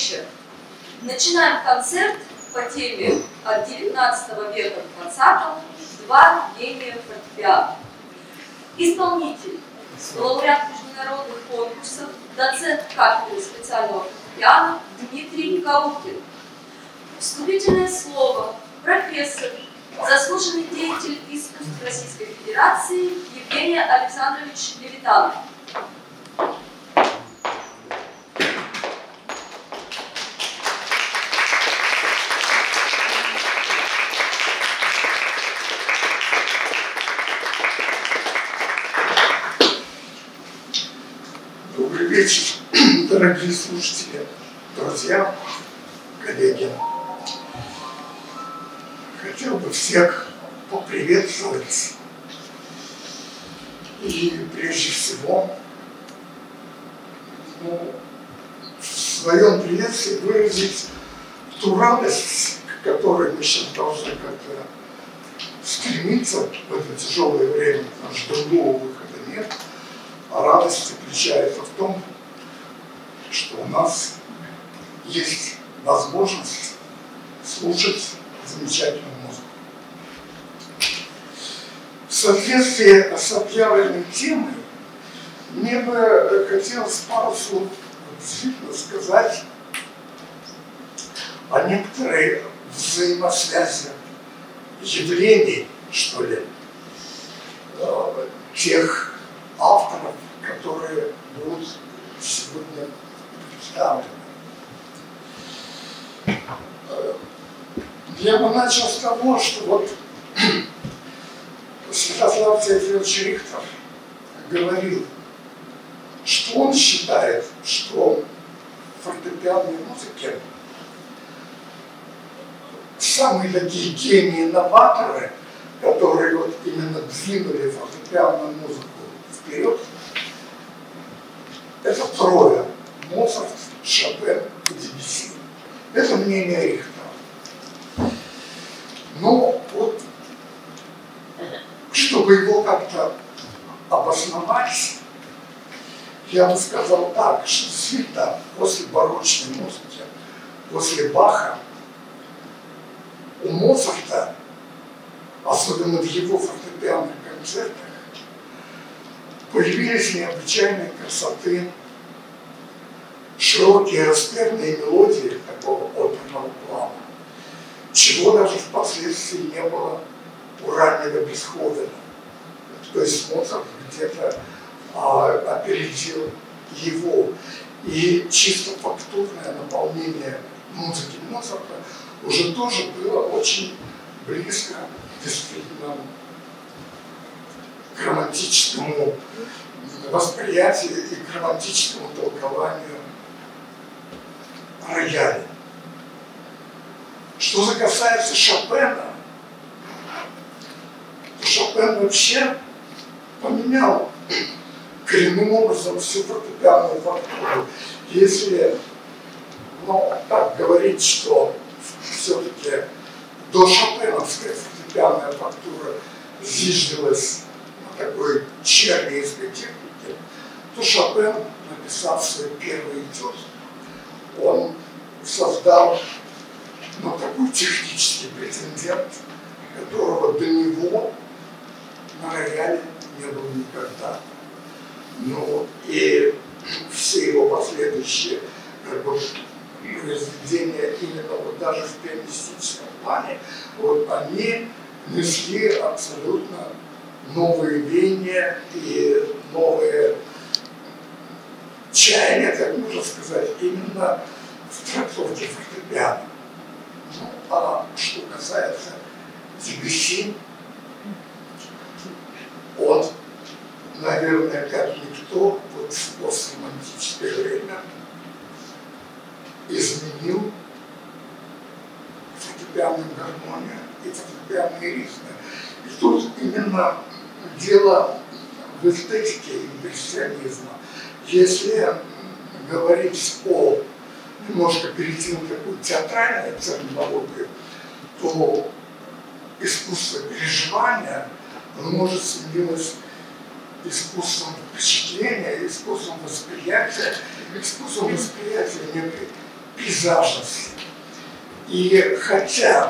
Ивановича начинаем концерт по теме от 19 века к 20-му «Два гения фортепиано». Исполнитель, лауреат международных конкурсов, доцент кафедры специального фортепиано Дмитрий Каукин. Вступительное слово профессор, заслуженный деятель искусств Российской Федерации Евгений Александрович Левитанов. Добрый вечер, дорогие слушатели, друзья, коллеги. Хотел бы всех поприветствовать и прежде всего в своем приветствии выразить ту радость, к которой мы сейчас должны как-то стремиться в это тяжелое время, потому что другого выхода нет. А радость заключается в том, что у нас есть возможность слушать замечательную музыку. В соответствии с объявленной темой мне бы хотелось пару слов действительно сказать о некоторой взаимосвязи явлений, что ли, тех авторов, которые будут сегодня представлены. Я бы начал с того, что вот Святослав Теофилович Рихтер говорил, что он считает, что в фортепианной музыке самые такие гении-инноваторы, которые вот именно двинули фортепианную музыку вперед, это трое: Моцарт, Шопен и Дебюсси. Это мнение Рихтера. Но вот, чтобы его как-то обосновать, я бы сказал так, что действительно после барочной музыки, после Баха, у Моцарта, особенно в его фортепианных концертах, появились необычайной красоты, широкие распевные мелодии такого оперного плана, чего даже впоследствии не было у раннего Бетховена. То есть Моцарт где-то опередил его. И чисто фактурное наполнение музыки Моцарта уже тоже было очень близко действительно к романтическому восприятию и к романтическому толкованию рояля. Что же касается Шопена, то Шопен вообще поменял коренным образом всю фортепианную фактуру. Если, так говорить, что все-таки дошопеновская фортепианная фактура зиждилась на такой чернейской технике, то Шопен, написав свой первый этюд, он создал такой технический претендент, которого до него на рояле не было никогда. И все его последующие произведения именно вот даже в пианистическом плане, вот они несли абсолютно новые веяния и новые чаяния, как можно сказать, именно в трактовке фортепиано. А что касается Дебюсси, он, наверное, как никто вот в постромантическое время изменил фортепианную гармонию и фортепианные ритмы. И тут именно дело в эстетике импрессионизма. Если говорить о немножко перейти на такую театральную терминологию, то искусство переживания, оно может сменилось искусством впечатления, искусством восприятия некой пейзажности. И хотя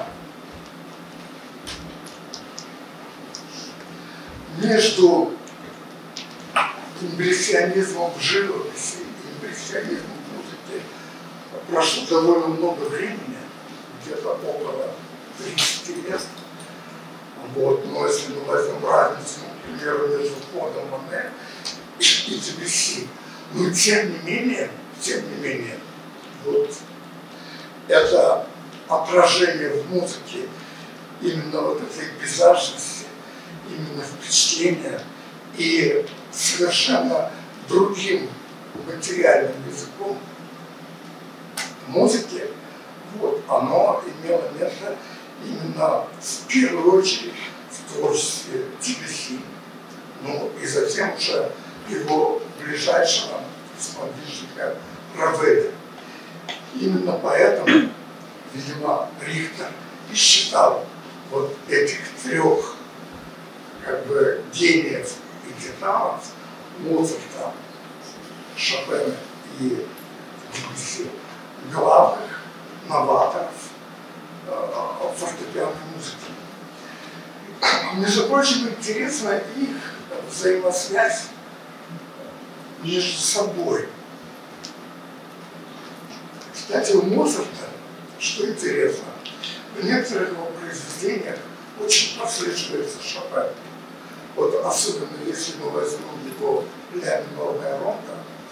между импрессионизмом в живописи и импрессионизмом в музыке прошло довольно много времени, где-то около 30 лет. Вот, но если мы возьмем разницу, например, между Клодом Моне и Дебюсси, но тем не менее, вот это отражение в музыке именно вот этой пейзажности, именно впечатления и совершенно другим материальным языком музыки, вот, оно имело место именно в первую очередь в творчестве Дебюсси, ну и затем уже его ближайшего сподвижника Равеля. Именно поэтому, видимо, Рихтер и считал вот этих трех как бы гениев и титанов Моцарта, Шопена и Дебюсси главных новаторов фортепианной музыки. Между прочим, интересна их взаимосвязь между собой. Кстати, у Моцарта, что интересно, в некоторых его произведениях очень прослеживается Шопен. Вот особенно если мы возьмем его «Ля минорная ронда»,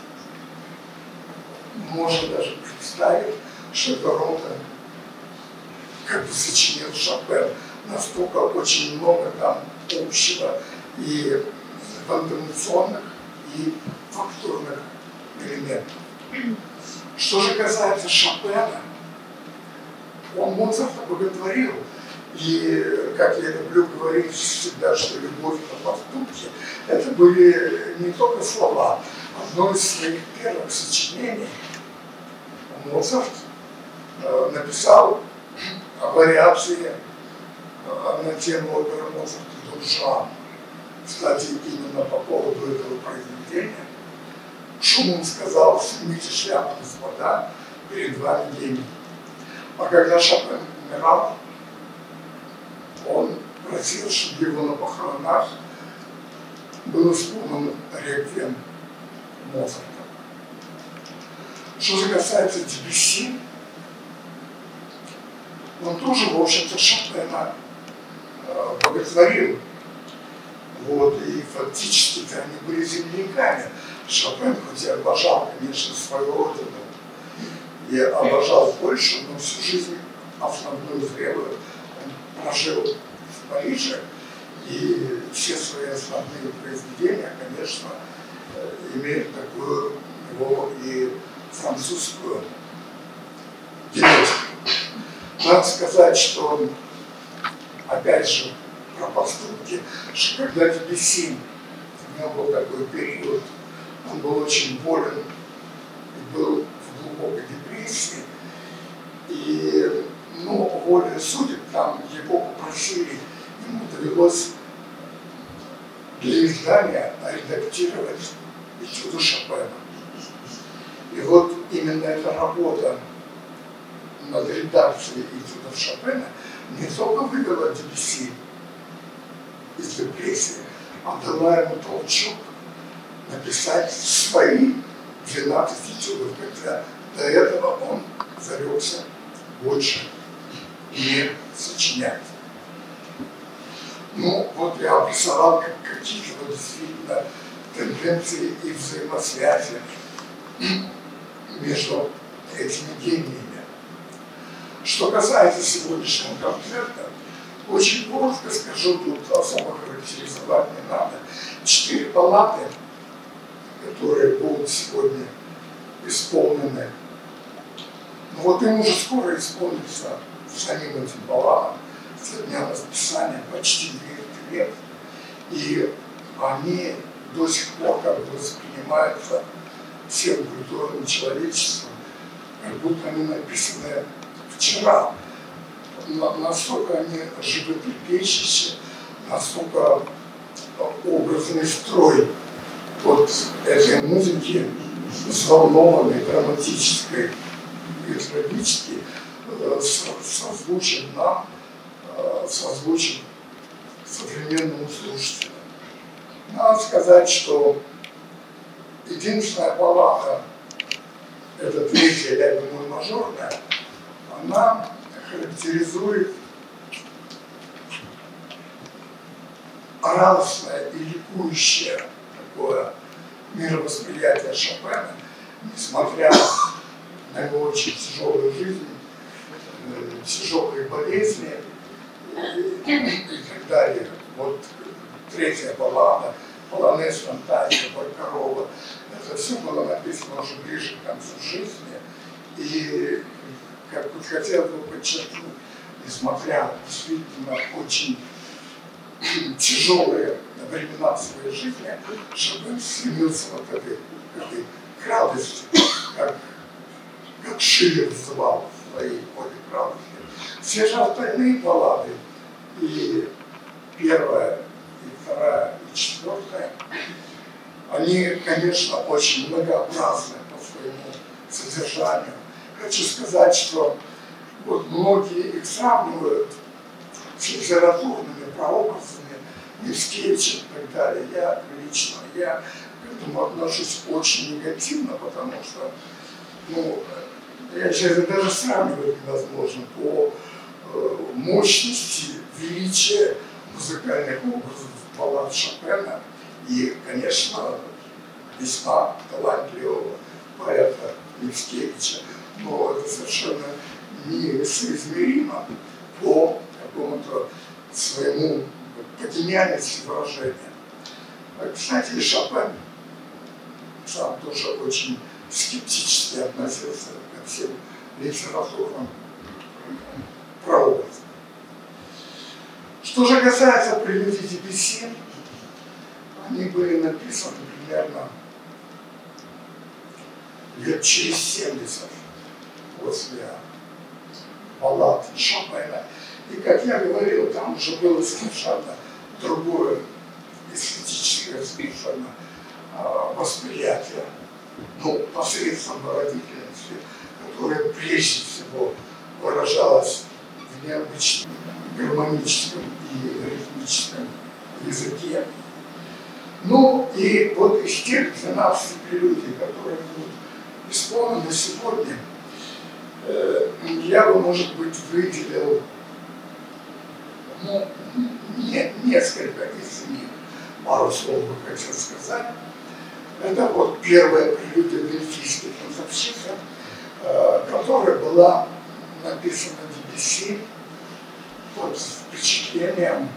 можно даже представить, что это ронда как бы сочинил Шопен. Настолько очень много там общего и в интонационных, и фактурных элементов. Что же касается Шопена, он Моцарта боготворил. И, как я люблю говорить всегда, что любовь на поступке, это были не только слова. Одно из своих первых сочинений Моцарт написал вариации на тему оперы Моцарта «Дон Жуан». Кстати, именно по поводу этого произведения Шуман сказал: «Снимите шляпу, господа, перед вами гений». А когда Шопен умирал, он просил, чтобы его на похоронах был исполнен реквием Моцарта. Что же касается Дебюсси, он тоже, в общем-то, Шопена боготворил. Вот, и фактически они были земляками. Шопен, хоть и обожал, конечно, свою родину, и обожал Польшу, но всю жизнь основную зрелую он прожил в Париже, и все свои основные произведения, конечно, имеют такую его и французскую генетику. Надо сказать, что, опять же, про поступки, что когда Дебюсси, у него был такой период, он был очень болен и был в глубокой депрессии, и, ну, волей судеб, там его попросили, ему довелось для издания редактировать этюды Шопена. И вот именно эта работа над редакцией этюдов Шопена не только вывела Дебюсси из депрессии, а дала ему толчок написать свои 12 этюдов, хотя до этого он зарекся больше не сочинять. Ну, вот я обрисовал какие-то действительно тенденции и взаимосвязи между этими гениями. Что касается сегодняшнего концерта, очень коротко скажу, тут особо характеризовать не надо. 4 баллады, которые будут сегодня исполнены. Но вот им уже скоро исполнится самим этим балладам со дня расписания почти 200 лет. И они до сих пор как бы воспринимаются всем культурным человечеством, как будто они написаны вчера. Настолько они животрепещущие, настолько образный строй вот этой музыки, взволнованной, драматической и метрологически созвучен нам, созвучен современному слушателю. Надо сказать, что единственная баллада, это третья ля бемоль мажорная, она характеризует радостное и ликующее такое мировосприятие Шопена, несмотря на его очень тяжелую жизнь, тяжелые болезни и так далее. Вот третья баллада, полонез, фантазия, бой корова, это все было написано уже ближе к концу жизни. И, как бы хотел бы подчеркнуть, несмотря действительно очень тяжелые времена своей жизни, Шопен стремился вот к этой к радости, как Шиллер называл в своей поле радости. Все же остальные баллады, и первая, и вторая, и четвертая, они, конечно, очень многообразны по своему содержанию. Хочу сказать, что вот многие их сравнивают с литературными прообразами Мицкевича и так далее. Я лично к этому отношусь очень негативно, потому что, я сейчас даже сравнивать невозможно по мощности, величия музыкальных образов баллад Шопена и, конечно, весьма талантливого поэта Мицкевича, но это совершенно несоизмеримо по какому-то своему подемянности выражения. Кстати, Шопен сам тоже очень скептически относился ко всем литературным прообразам. Что же касается прелюдий Дебюсси, они были написаны примерно лет через 70 после баллад Шопена. И, как я говорил, там уже было совершенно другое эстетическое совершенно восприятие, посредством выразительности, которое прежде всего выражалось в необычном гармоническом и ритмическом языке. И вот из тех 12 прелюдий, которые будут исполнены сегодня, я бы, может быть, выделил несколько из них. Пару слов бы хотел сказать. Это вот первая прелюдия дельфийской танцовщицы, которая была написана Дебюсси под впечатлением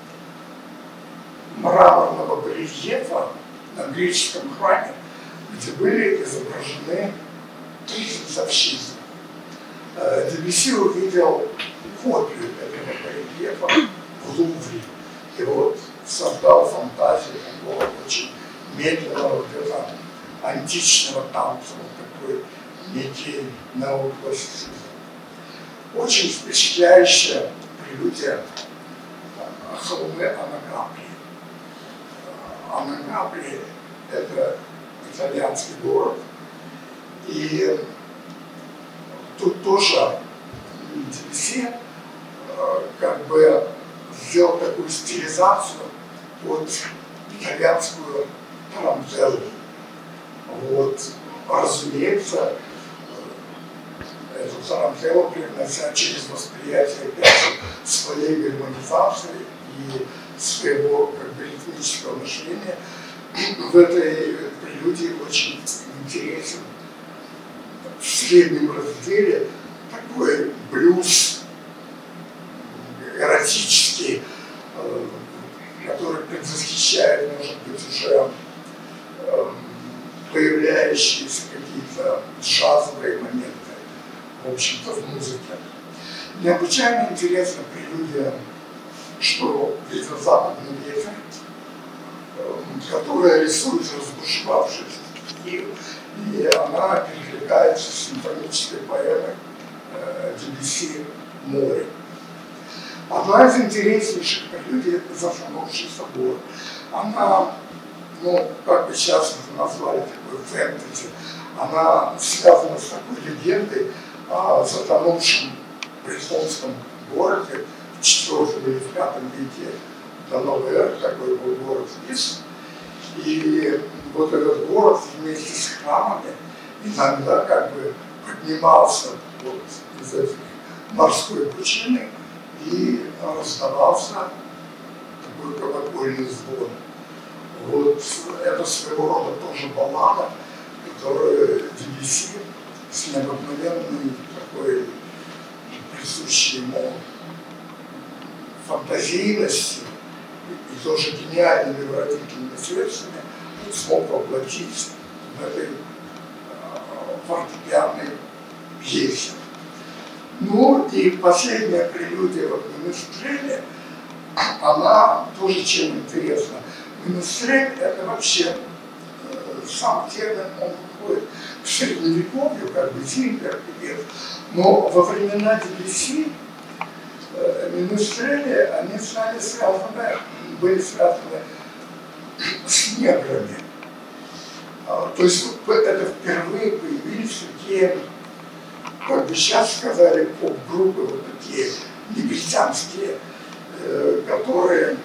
мраморного барельефа на греческом храме, где были изображены 3 танцовщицы. Дебюсси увидел копию этого барельефа в Лувре и вот создал фантазию такого очень медленного, где-то античного танца, вот такой некий неоклассицизм. Очень впечатляющая прелюдия Холме Анагапри. Анагапри – это итальянский город, и тут тоже Дебюсси как бы сделал такую стилизацию под итальянскую тарантеллу. Вот, разумеется, эту тарантеллу привнося через восприятие своей гармонизации и своего как бы ритмического мышления, в этой прелюдии очень интересен в среднем разделе такой блюз эротический, который предвосхищает, может быть, уже появляющиеся какие-то джазовые моменты, в общем-то, в музыке. Необычайно интересна прелюдия, что ветер-западный ветер, которая рисует разбушевавшийся стихию, и она перекликается с симфонической поэмой Дебюсси «Море». Одна из интереснейших прелюдий – это «Затонувший собор». Она, как бы сейчас это назвали, такой фэнтези, она связана с такой легендой о затонувшем Престолском городе в IV или в V веке до новой эры, такой был город Вис. И вот этот город вместе с храмами иногда как бы поднимался вот из этих морской пучины и раздавался такой колокольный звон. Вот это своего рода тоже баллада, которая Дебюсси с необыкновенной такой присущей ему фантазийностью и тоже гениальными выразительными средствами смог воплотить в этой фортепианной пьесе. Ну и последняя прелюдия в Менестреле, она тоже чем интересна. Менестрель — это вообще сам термин, он уходит к средневековью, как бы Зингер певец, но во времена Дебюсси Менестрели, они были связаны с неграми. То есть это впервые появились такие, как бы сейчас сказали, поп-группы, вот такие негритянские, которые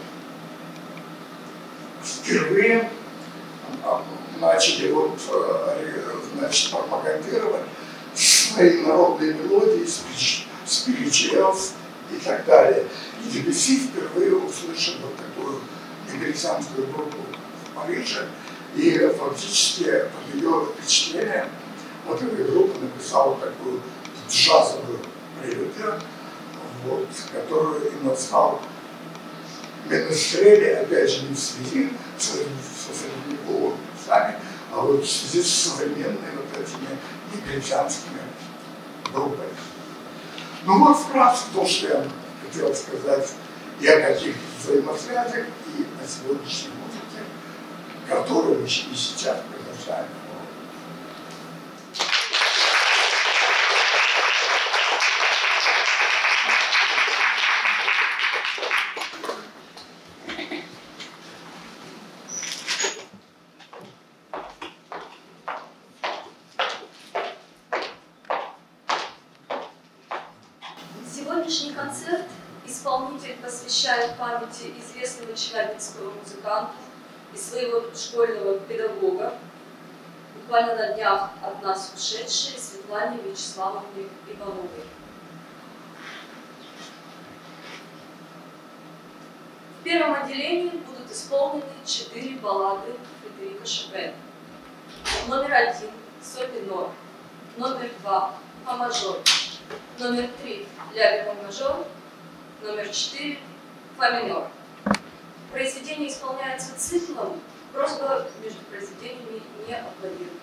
впервые начали вот, значит, пропагандировать свои народные мелодии, спиричуэлс и так далее. И Дебюсси впервые услышал вот такую негритянскую группу в Париже, и фактически под ее впечатлением вот эта группа написала такую джазовую прелюдию, вот, которую и назвал Менестрели, опять же, не в связи со средневековыми писами, а вот в связи с современными вот этими негритянскими группами. Ну вот вкратце то, что я хотел сказать и о каких взаимосвязях, и о сегодняшней музыке, которую мы и сейчас продолжаем. Сегодняшний концерт исполнитель посвящает памяти известного челябинского музыканта и своего школьного педагога, буквально на днях от нас ушедшей Светлане Вячеславовне Ивановой. В первом отделении будут исполнены 4 баллады Фредерика Шопена. Номер 1 – соль минор, номер 2 – фа мажор, номер 3 – ля бемоль мажор, номер 4 – фа минор. Произведение исполняется циклом, просьба между произведениями не аплодировать.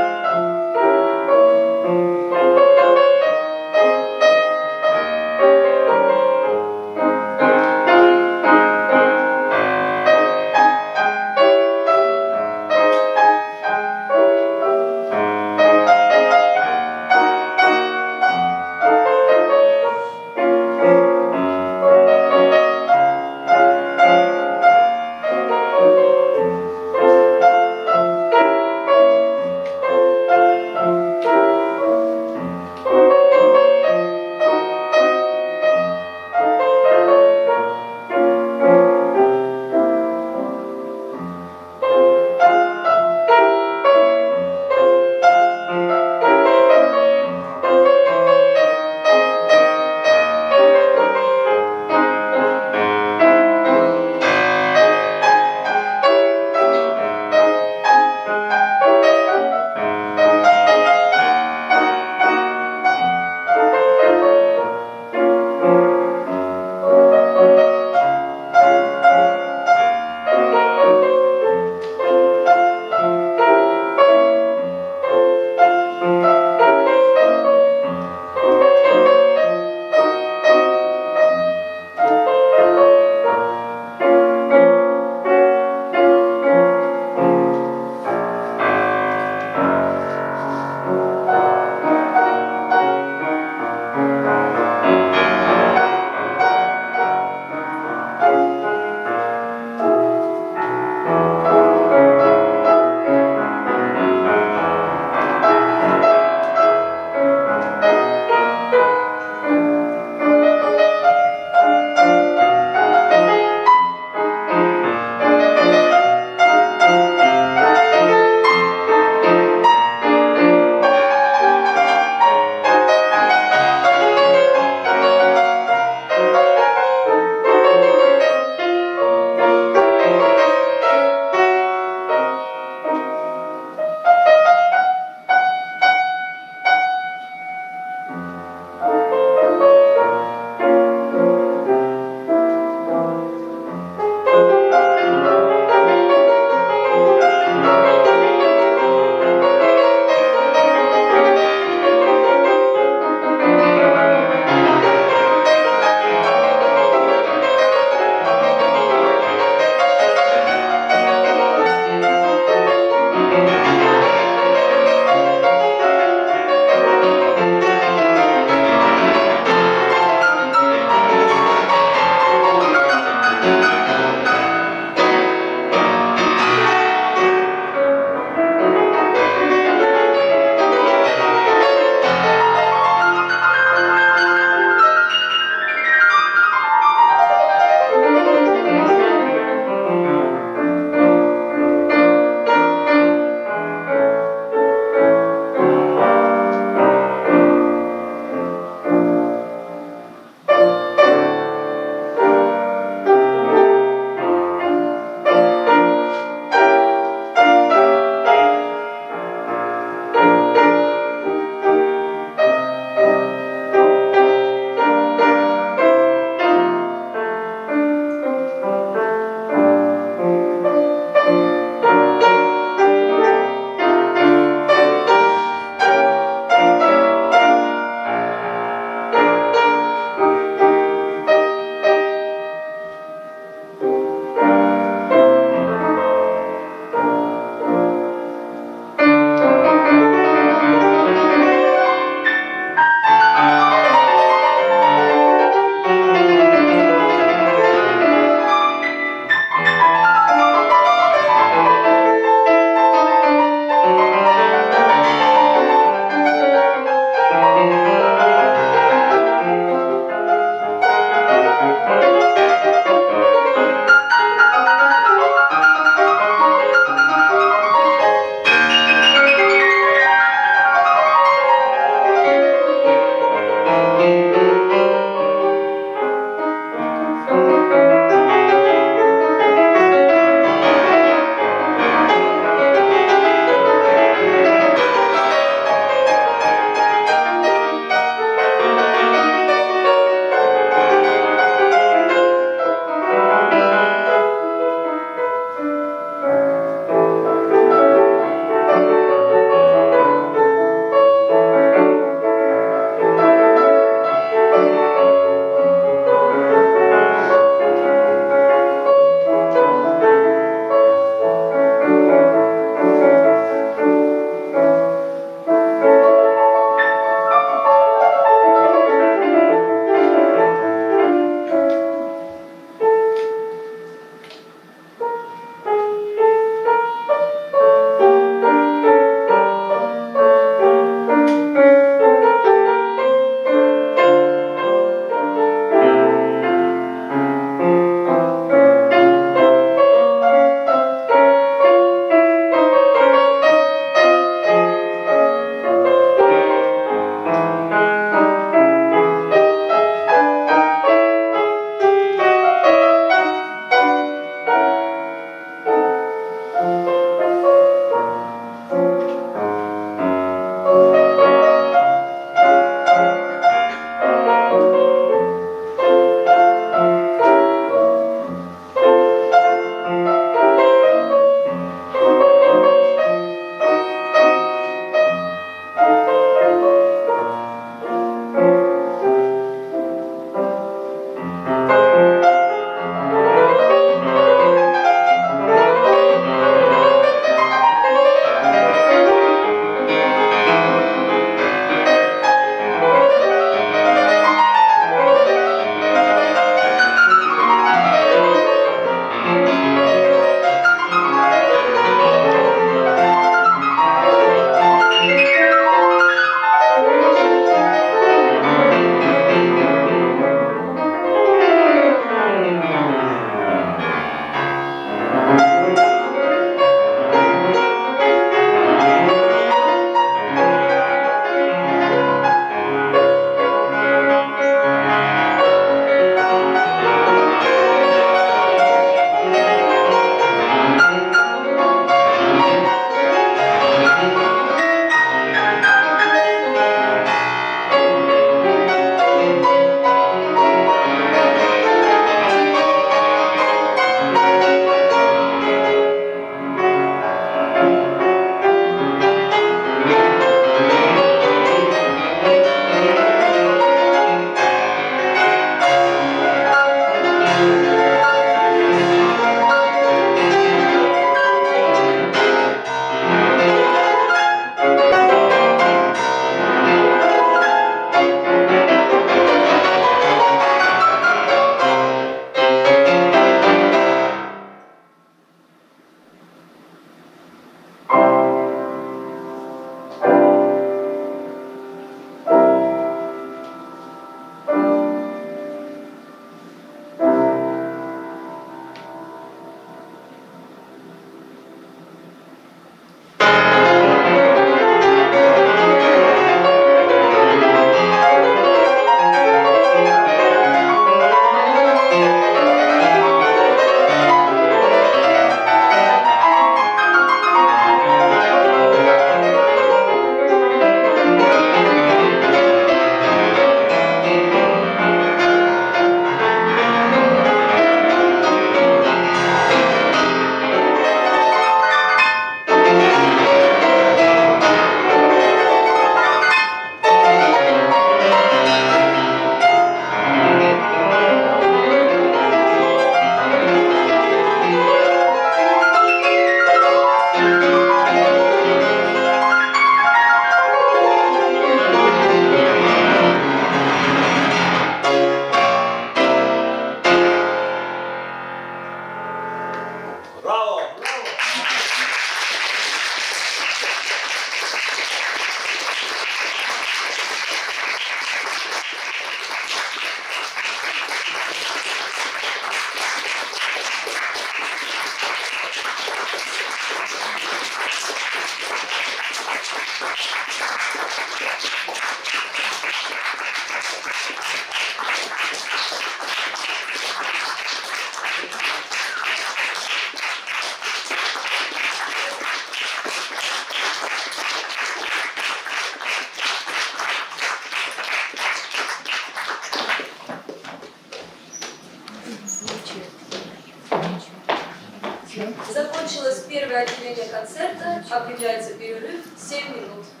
Окончено. Закончилось первое отделение концерта, объявляется перерыв 7 минут.